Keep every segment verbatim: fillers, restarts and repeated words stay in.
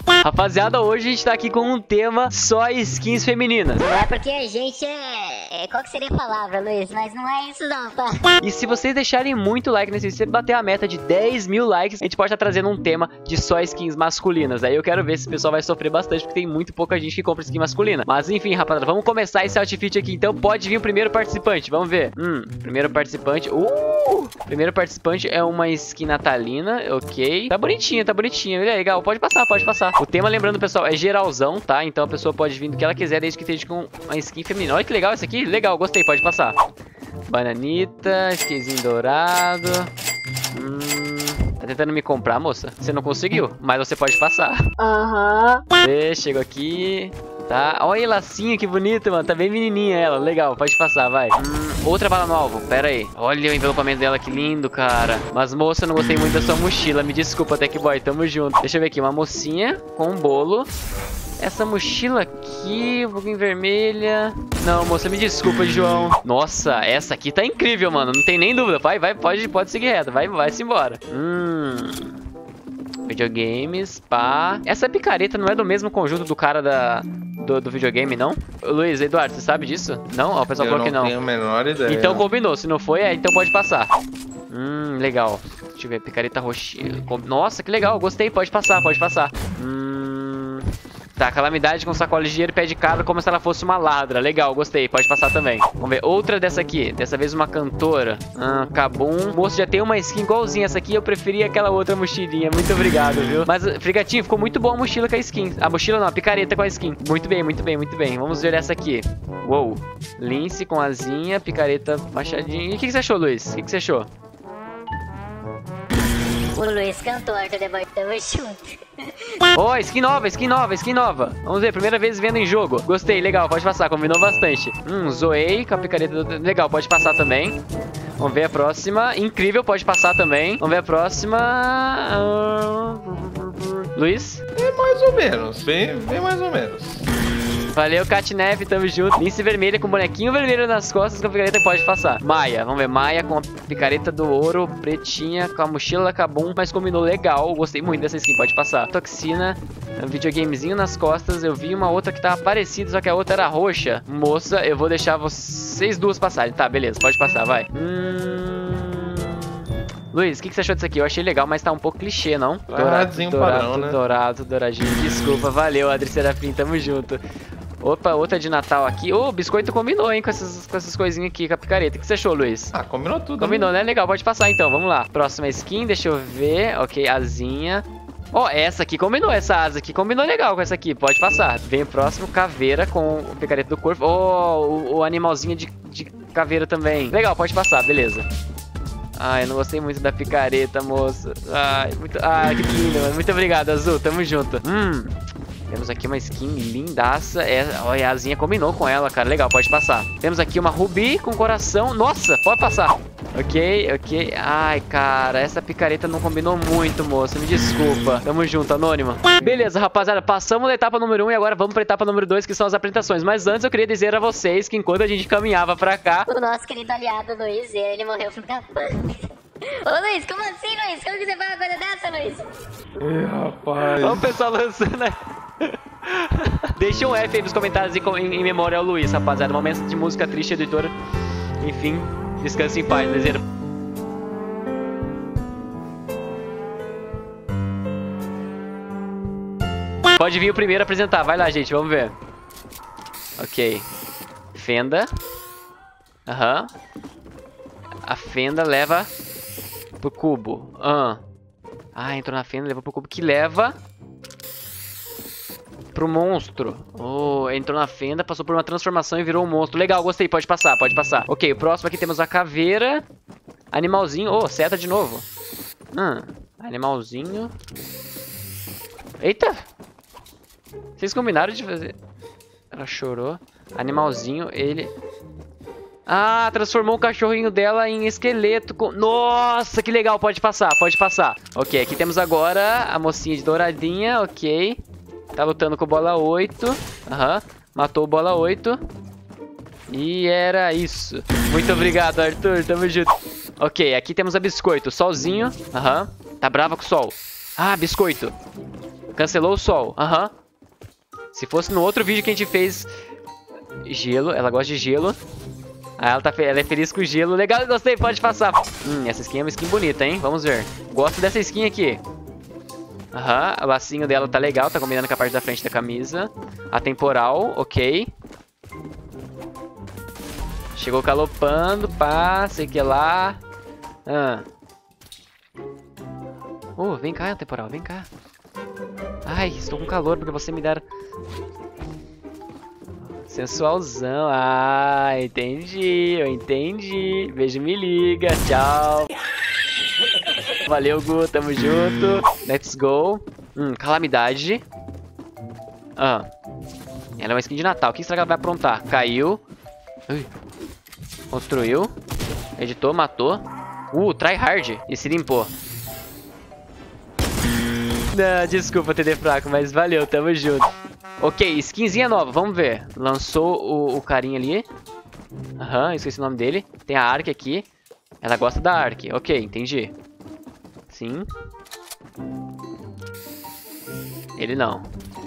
Rapaziada, hoje a gente tá aqui com um tema só skins femininas. Não é porque a gente é... é... Qual que seria a palavra, Luiz? Mas não é isso não, tá? E se vocês deixarem muito like nesse vídeo, se bater a meta de dez mil likes, a gente pode estar trazendo um tema de só skins masculinas. Aí eu quero ver se o pessoal vai sofrer bastante, porque tem muito pouca gente que compra skin masculina. Mas enfim, rapaziada, vamos começar esse outfit aqui. Então pode vir o primeiro participante, vamos ver. Hum, primeiro participante... Uh! Primeiro participante é uma skin natalina, ok. Tá bonitinha, tá bonitinha. Legal, pode passar, pode passar. O tema, lembrando, pessoal, é geralzão, tá? Então a pessoa pode vir do que ela quiser, desde que esteja com uma skin feminina. Olha que legal esse aqui. Legal, gostei, pode passar. Bananita, skinzinho dourado. Hum... Tá tentando me comprar, moça? Você não conseguiu, mas você pode passar. Aham. Uhum. Chegou aqui. Tá, olha a lacinha, que bonita, mano. Tá bem menininha ela, legal, pode passar, vai. Hum, outra bala no alvo, pera aí. Olha o envelopamento dela, que lindo, cara. Mas moça, eu não gostei muito da sua mochila. Me desculpa, Tech Boy, tamo junto. Deixa eu ver aqui, uma mocinha com um bolo. Essa mochila aqui, um pouquinho vermelha. Não, moça, me desculpa, João. Nossa, essa aqui tá incrível, mano. Não tem nem dúvida. Vai, vai, pode, pode seguir reto. Vai, vai-se embora. Hum... Videogames, pá. Essa picareta não é do mesmo conjunto do cara da... Do, do videogame, não? Luiz, Eduardo, você sabe disso? Não? Ó, o pessoal falou que não. Eu não tenho a menor ideia. Então combinou, se não foi, é, então pode passar. Hum, legal. Deixa eu ver, picareta roxinha. Nossa, que legal, gostei, pode passar, pode passar. Hum... Tá, calamidade com sacola de dinheiro, pé de cabra, como se ela fosse uma ladra. Legal, gostei, pode passar também. Vamos ver, outra dessa aqui. Dessa vez uma cantora. Ah, Kabum. Moço, já tem uma skin igualzinha essa aqui. Eu preferi aquela outra mochilinha. Muito obrigado, viu? Mas, Frigatinho, ficou muito boa a mochila com a skin. A mochila não, a picareta com a skin. Muito bem, muito bem, muito bem. Vamos ver essa aqui. Uou. Lince com asinha, picareta machadinha. E o que, que você achou, Luiz? O que, que você achou? O Luiz cantou, Arthur The Boy, tamo junto. Ó, oh, skin nova, skin nova, skin nova. Vamos ver, primeira vez vendo em jogo. Gostei, legal, pode passar, combinou bastante. Hum, Zoei com a picareta do... Legal, pode passar também. Vamos ver a próxima. Incrível, pode passar também. Vamos ver a próxima. Uh... Luiz? É mais ou menos, bem, bem mais ou menos. Valeu, Catnap, tamo junto. Lince vermelha com bonequinho vermelho nas costas com a picareta, pode passar. Maia, vamos ver, Maia com a picareta do ouro, pretinha, com a mochila da Kabum, mas combinou legal. Gostei muito dessa skin, pode passar. Toxina, um videogamezinho nas costas. Eu vi uma outra que tava parecida, só que a outra era roxa. Moça, eu vou deixar vocês duas passarem. Tá, beleza, pode passar, vai. Hum... Luiz, o que, que você achou disso aqui? Eu achei legal, mas tá um pouco clichê, não? Douradinho dourado, padrão, né? Dourado, douradinho. Desculpa, valeu, Adri Serafim, tamo junto. Opa, outra de Natal aqui. Ô, oh, o biscoito combinou, hein, com essas, com essas coisinhas aqui, com a picareta. O que você achou, Luiz? Ah, combinou tudo. Combinou, né? Legal, pode passar então, vamos lá. Próxima skin, deixa eu ver. Ok, asinha. Ó, oh, essa aqui combinou, essa asa aqui combinou legal com essa aqui, pode passar. Vem o próximo, caveira com o picareta do corpo. Ó, oh, o, o animalzinho de, de caveira também. Legal, pode passar, beleza. Ai, eu não gostei muito da picareta, moça. Ai, muito... Ai, que lindo, mano. Muito obrigado, Azul. Tamo junto. Hum... Temos aqui uma skin lindaça. É, olha, a asinha combinou com ela, cara. Legal, pode passar. Temos aqui uma rubi com coração. Nossa, pode passar. Ok, ok. Ai, cara, essa picareta não combinou muito, moça. Me desculpa. Tamo junto, anônima. Beleza, rapaziada. Passamos da etapa número um e agora vamos pra etapa número dois, que são as apresentações. Mas antes eu queria dizer a vocês que enquanto a gente caminhava pra cá... O nosso querido aliado, Luiz, ele morreu no campo. Ô, Luiz, como assim, Luiz? Como que você fala uma coisa dessa, Luiz? Ih, rapaz. Olha o pessoal lançando aí. Deixa um F aí nos comentários em, em, em memória ao Luiz, rapaziada. Momento de música triste, editora. Enfim, descanse em paz, Luizeiro. Pode vir o primeiro a apresentar. Vai lá, gente, vamos ver. Ok. Fenda. Aham. Uhum. A fenda leva pro cubo. Ah. ah, entrou na fenda, levou pro cubo. Que leva pro monstro. Oh, entrou na fenda, passou por uma transformação e virou um monstro. Legal, gostei, pode passar, pode passar. Ok, o próximo aqui temos a caveira. Animalzinho. Oh, seta de novo. Hum, animalzinho. Eita! Vocês combinaram de fazer... Ela chorou. Animalzinho, ele... Ah, transformou o cachorrinho dela em esqueleto. Com... Nossa, que legal, pode passar, pode passar. Ok, aqui temos agora a mocinha de douradinha, ok. Tá lutando com bola oito. Aham, uhum. Matou bola oito. E era isso. Muito obrigado, Arthur, tamo junto. Ok, aqui temos a biscoito, solzinho. Aham, uhum. Tá brava com o sol. Ah, biscoito. Cancelou o sol. Aham. Uhum. Se fosse no outro vídeo que a gente fez gelo, ela gosta de gelo. Ah, ela, tá fe... ela é feliz com o gelo. Legal, gostei, pode passar. Hum, essa skin é uma skin bonita, hein? Vamos ver. Gosto dessa skin aqui. Aham, uhum. O lacinho dela tá legal, tá combinando com a parte da frente da camisa. A temporal, ok. Chegou galopando, pá, sei que lá. Ah. Oh, vem cá, temporal, vem cá. Ai, estou com calor porque você me dá... Sensualzão. Ah, entendi, eu entendi. Beijo, me liga, tchau. Valeu, Gu, tamo junto. Let's go. Hum, calamidade. Ah. Ela é uma skin de Natal. O que será que ela vai aprontar? Caiu. Ui. Construiu. Editou, matou. Uh, try hard. E se limpou. Não, desculpa ter de fraco, mas valeu, tamo junto. Ok, skinzinha nova, vamos ver. Lançou o, o carinha ali. Aham, uhum, esqueci o nome dele. Tem a Ark aqui. Ela gosta da Ark. Ok, entendi. Sim. Ele não.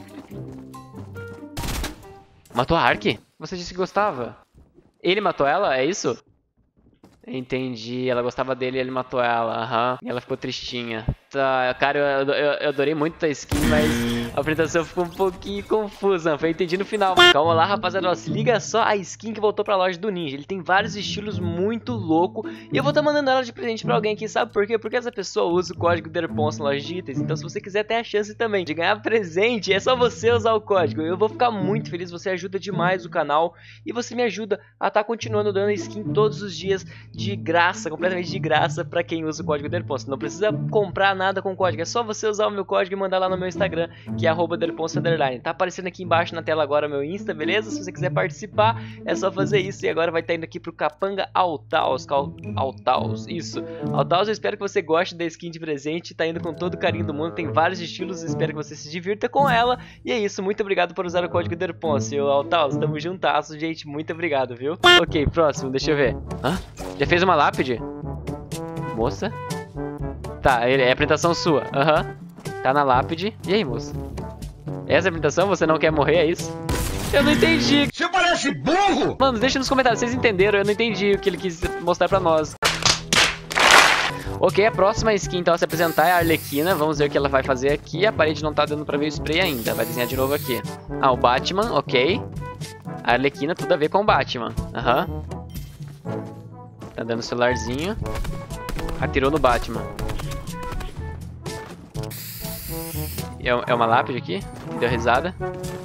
Matou a Ark? Você disse que gostava. Ele matou ela? É isso? Entendi, ela gostava dele e ele matou ela, aham. Uhum. E ela ficou tristinha. Tá, cara, eu, eu, eu adorei muito a skin, mas a apresentação ficou um pouquinho confusa. Foi entendi no final. Calma lá, rapaziada, ó, se liga só a skin que voltou pra loja do Ninja. Ele tem vários estilos muito louco. E eu vou estar tá mandando ela de presente pra alguém aqui, sabe por quê? Porque essa pessoa usa o código DERPONS na loja de itens. Então se você quiser ter a chance também de ganhar presente, é só você usar o código. Eu vou ficar muito feliz, você ajuda demais o canal. E você me ajuda a estar tá continuando dando skin todos os dias de graça, completamente de graça pra quem usa o código DERPONS. Não precisa comprar nada com o código, é só você usar o meu código e mandar lá no meu Instagram, que é arroba derpons underline. Tá aparecendo aqui embaixo na tela agora meu Insta, beleza? Se você quiser participar, é só fazer isso. E agora vai estar indo aqui pro Capanga Altaus, Cal... Altaus, isso. Altaus, eu espero que você goste da skin de presente, tá indo com todo o carinho do mundo, tem vários estilos, espero que você se divirta com ela. E é isso, muito obrigado por usar o código DERPONS, seu Altaus, tamo juntasso, gente, muito obrigado, viu? Ok, próximo, deixa eu ver. Hã? Já fez uma lápide? Moça? Tá, é a apresentação sua. Aham. Uhum. Tá na lápide. E aí, moça? Essa é a apresentação? Você não quer morrer, é isso? Eu não entendi. Você parece burro! Mano, deixa nos comentários. Vocês entenderam? Eu não entendi o que ele quis mostrar pra nós. Ok, a próxima skin então a se apresentar é a Arlequina. Vamos ver o que ela vai fazer aqui. A parede não tá dando pra ver o spray ainda. Vai desenhar de novo aqui. Ah, o Batman, ok. A Arlequina, tudo a ver com o Batman. Aham. Uhum. Tá dando o celularzinho. Atirou no Batman. É uma lápide aqui? Deu risada.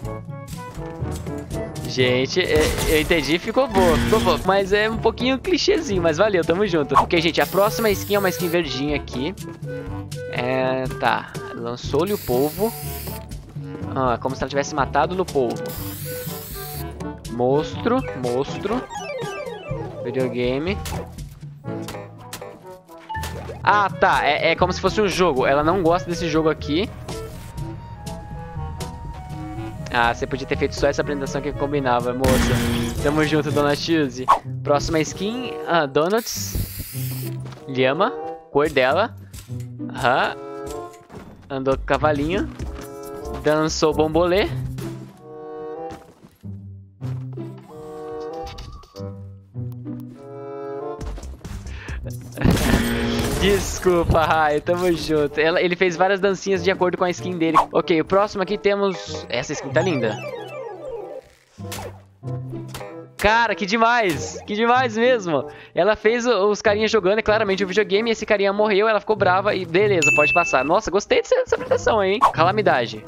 Gente, eu entendi, ficou boa, ficou boa. Mas é um pouquinho clichêzinho, mas valeu, tamo junto. Ok, gente, a próxima skin é uma skin verdinha aqui. É, tá. Lançou-lhe o polvo. Ah, como se ela tivesse matado no polvo. Monstro, monstro. Videogame. Ah, tá, é, é como se fosse um jogo. Ela não gosta desse jogo aqui. Ah, você podia ter feito só essa apresentação que combinava, moça. Tamo junto, dona Chuse. Próxima skin, ah, Donuts. Lhama, cor dela. Aham. Andou com cavalinho. Dançou bombolê. Desculpa, Rai, tamo junto. Ela, ele fez várias dancinhas de acordo com a skin dele. Ok, o próximo aqui temos... Essa skin tá linda. Cara, que demais! Que demais mesmo! Ela fez os carinhas jogando, é claramente o videogame, e esse carinha morreu, ela ficou brava e beleza, pode passar. Nossa, gostei dessa, dessa apresentação aí, hein? Calamidade.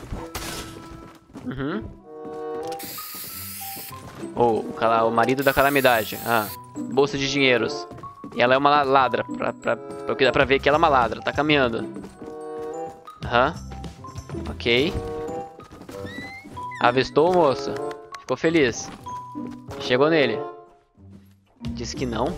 Uhum. Oh, o, o marido da Calamidade. Ah, bolsa de dinheiros. E ela é uma ladra, pra, pra, pra, dá pra ver que ela é uma ladra, tá caminhando. Aham. Uhum. Ok. Avistou, moça? Ficou feliz. Chegou nele. Disse que não.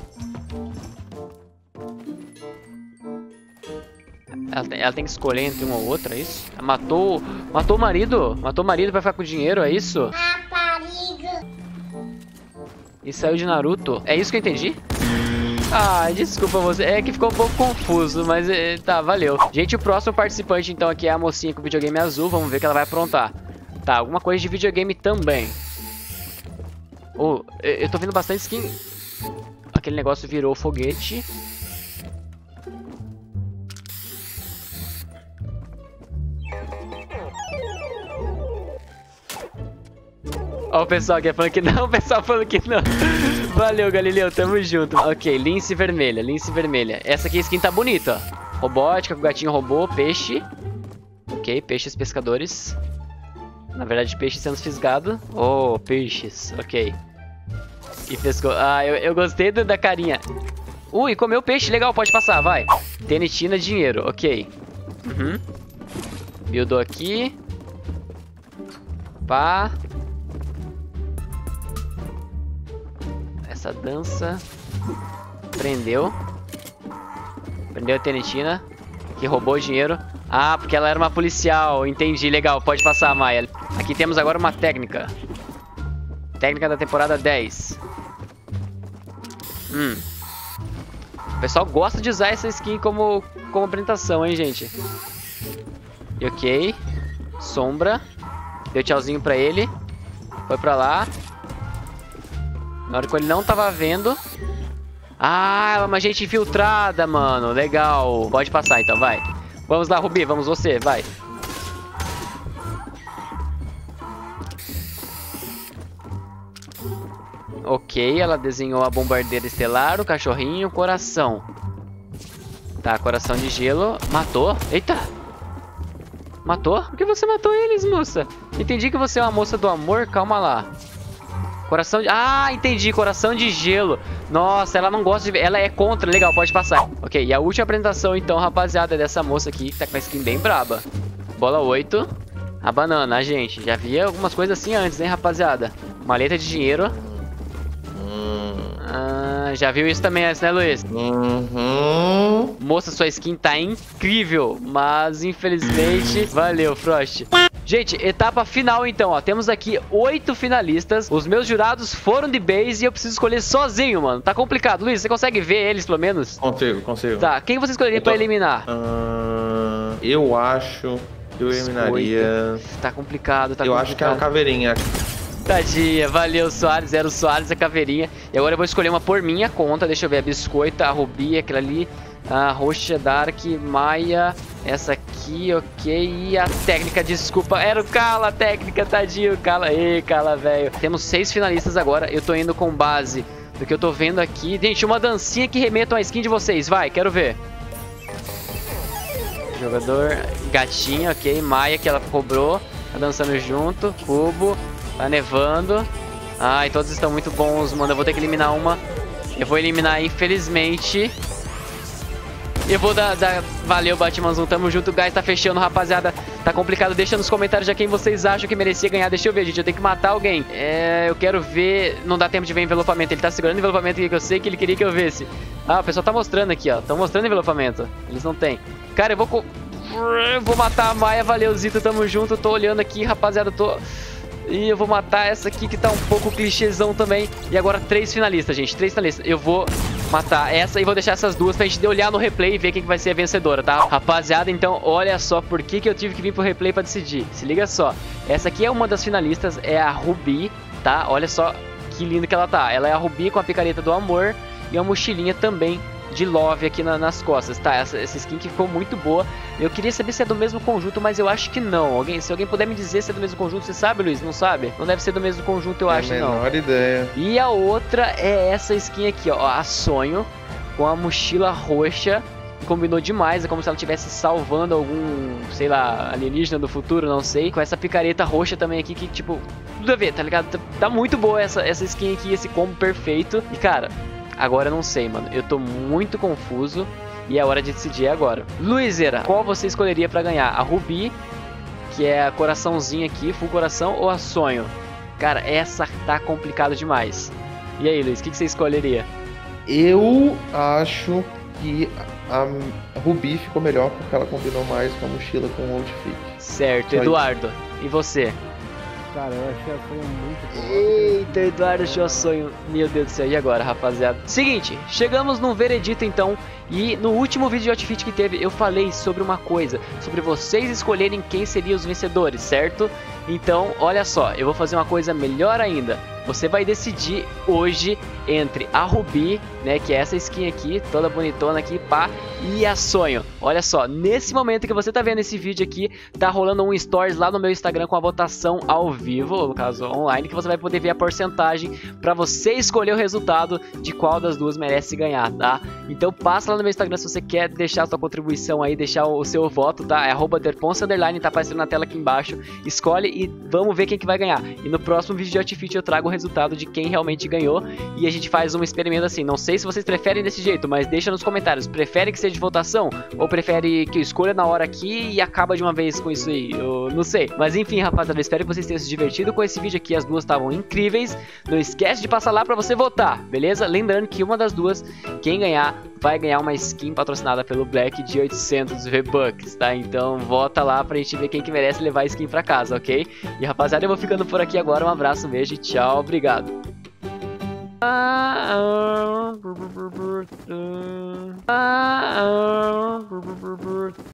Ela tem, ela tem que escolher entre uma ou outra, é isso? Ela matou, matou o marido? Matou o marido pra ficar com o dinheiro, é isso? Rapariga. E saiu de Naruto. É isso que eu entendi? Ah, desculpa você. É que ficou um pouco confuso, mas é, tá, valeu. Gente, o próximo participante, então, aqui é a mocinha com o videogame azul. Vamos ver o que ela vai aprontar. Tá, alguma coisa de videogame também. Oh, eu, eu tô vendo bastante skin. Aquele negócio virou foguete. Ó, o pessoal aqui falando que não, o pessoal falando que não. Valeu, Galileu, tamo junto. Ok, lince vermelha, lince vermelha. Essa aqui a skin tá bonita, ó. Robótica, com gatinho robô, peixe. Ok, peixes pescadores. Na verdade, peixe sendo fisgado. Oh, peixes, ok. E pescou. Ah, eu, eu gostei do, da carinha. Ui, comeu peixe, legal, pode passar, vai. Tenetina, dinheiro, ok. Uhum. Buildou aqui. Pá. Essa dança. Prendeu. Prendeu a Tenetina, que roubou o dinheiro. Ah, porque ela era uma policial. Entendi, legal, pode passar, Maia. Aqui temos agora uma técnica. Técnica da temporada dez. Hum. O pessoal gosta de usar essa skin como, como apresentação, hein, gente. E ok. Sombra. Deu tchauzinho pra ele. Foi pra lá. Na hora que ele não tava vendo. Ah, ela é uma gente infiltrada, mano. Legal. Pode passar então, vai. Vamos lá, Rubi. Vamos você, vai. Ok, ela desenhou a bombardeira estelar, o cachorrinho, o coração. Tá, coração de gelo. Matou. Eita. Matou? Por que você matou eles, moça? Entendi que você é uma moça do amor. Calma lá. Coração de... Ah, entendi. Coração de gelo. Nossa, ela não gosta de... Ela é contra. Legal, pode passar. Ok, e a última apresentação, então, rapaziada, é dessa moça aqui, que tá com uma skin bem braba. Bola oito. A banana, gente. Já via algumas coisas assim antes, hein, rapaziada? Maleta de dinheiro. Ah, já viu isso também antes, né, Luiz? Uhum. Moça, sua skin tá incrível, mas infelizmente... Valeu, Frost. Gente, etapa final então, ó. Temos aqui oito finalistas. Os meus jurados foram de base e eu preciso escolher sozinho, mano. Tá complicado. Luiz, você consegue ver eles, pelo menos? Consigo, consigo. Tá, quem você escolheria tô... pra eliminar? Uh, eu acho que eu eliminaria... Tá complicado, tá eu complicado. Eu acho que é a Caveirinha. Tadinha, valeu, Soares, era o Soares, a Caveirinha. E agora eu vou escolher uma por minha conta. Deixa eu ver, a Biscoita, a Rubi, aquela ali, a Roxa, Dark, Maia, essa aqui, ok. E a técnica, desculpa, era o Kala, a técnica, tadinho, Kala. Ei, Kala, velho. Temos seis finalistas agora, eu tô indo com base do que eu tô vendo aqui. Gente, uma dancinha que remetam a skin de vocês, vai, quero ver. Jogador, gatinho, ok. Maia, que ela cobrou, tá dançando junto, cubo. Tá nevando. Ai, todos estão muito bons, mano. Eu vou ter que eliminar uma. Eu vou eliminar, infelizmente. Eu vou dar... dar... Valeu, Batmanzão. Tamo junto. O gás tá fechando, rapaziada. Tá complicado. Deixa nos comentários já quem vocês acham que merecia ganhar. Deixa eu ver, gente. Eu tenho que matar alguém. É... Eu quero ver... Não dá tempo de ver envelopamento. Ele tá segurando envelopamento aqui que eu sei que ele queria que eu visse. Ah, o pessoal tá mostrando aqui, ó. Tão mostrando envelopamento. Eles não tem. Cara, eu vou... Eu vou matar a Maia. Valeu, Zito. Tamo junto. Tô olhando aqui, rapaziada. Tô... E eu vou matar essa aqui que tá um pouco clichêzão também. E agora três finalistas, gente. Três finalistas. Eu vou matar essa e vou deixar essas duas pra gente olhar no replay e ver quem que vai ser a vencedora, tá? Rapaziada, então olha só por que que eu tive que vir pro replay pra decidir. Se liga só. Essa aqui é uma das finalistas, é a Rubi, tá? Olha só que linda que ela tá. Ela é a Rubi com a picareta do amor e uma mochilinha também de love aqui na, nas costas, tá? Essa, essa skin que ficou muito boa. Eu queria saber se é do mesmo conjunto, mas eu acho que não. Alguém, se alguém puder me dizer se é do mesmo conjunto, você sabe, Luiz? Não sabe? Não deve ser do mesmo conjunto, eu é acho, não. não. Menor ideia. E a outra é essa skin aqui, ó. A Sonho, com a mochila roxa. Combinou demais, é como se ela estivesse salvando algum, sei lá, alienígena do futuro, não sei. Com essa picareta roxa também aqui, que tipo, tudo a ver, tá ligado? Tá, tá muito boa essa, essa skin aqui, esse combo perfeito. E cara... Agora eu não sei, mano. Eu tô muito confuso e é hora de decidir agora. Luizera, qual você escolheria pra ganhar? A Rubi, que é a coraçãozinha aqui, full coração, ou a Sonho? Cara, essa tá complicado demais. E aí, Luiz, o que, que você escolheria? Eu acho que a Rubi ficou melhor porque ela combinou mais com a mochila com o outfit. Certo, Só Eduardo. Isso. E você? Cara, eu achei a sonho muito boa. Eita, Eduardo achou a sonho. Meu Deus do céu, e agora, rapaziada? Seguinte, chegamos num veredito então. E no último vídeo de Outfit que teve, eu falei sobre uma coisa, sobre vocês escolherem quem seriam os vencedores, certo? Então, olha só, eu vou fazer uma coisa melhor ainda. Você vai decidir hoje entre a Ruby, né, que é essa skin aqui, toda bonitona aqui, pá, e a Sonho. Olha só, nesse momento que você tá vendo esse vídeo aqui, tá rolando um stories lá no meu Instagram com a votação ao vivo, no caso online, que você vai poder ver a porcentagem pra você escolher o resultado de qual das duas merece ganhar, tá? Então passa lá no meu Instagram se você quer deixar a sua contribuição aí, deixar o seu voto, tá? É arroba derponce underline, tá aparecendo na tela aqui embaixo. Escolhe e vamos ver quem que vai ganhar. E no próximo vídeo de Outfit eu trago o resultado de quem realmente ganhou e a gente faz um experimento assim. Não sei se vocês preferem desse jeito, mas deixa nos comentários. Prefere que seja de votação ou prefere que eu escolha na hora aqui e acaba de uma vez com isso aí? Eu não sei. Mas enfim, rapaziada, eu espero que vocês tenham se divertido com esse vídeo aqui. As duas estavam incríveis. Não esquece de passar lá pra você votar, beleza? Lembrando que uma das duas, quem ganhar, vai ganhar uma skin patrocinada pelo Black de oitocentos V-Bucks, tá? Então vota lá pra gente ver quem que merece levar a skin pra casa, ok? E rapaziada, eu vou ficando por aqui agora. Um abraço, um beijo e tchau, obrigado.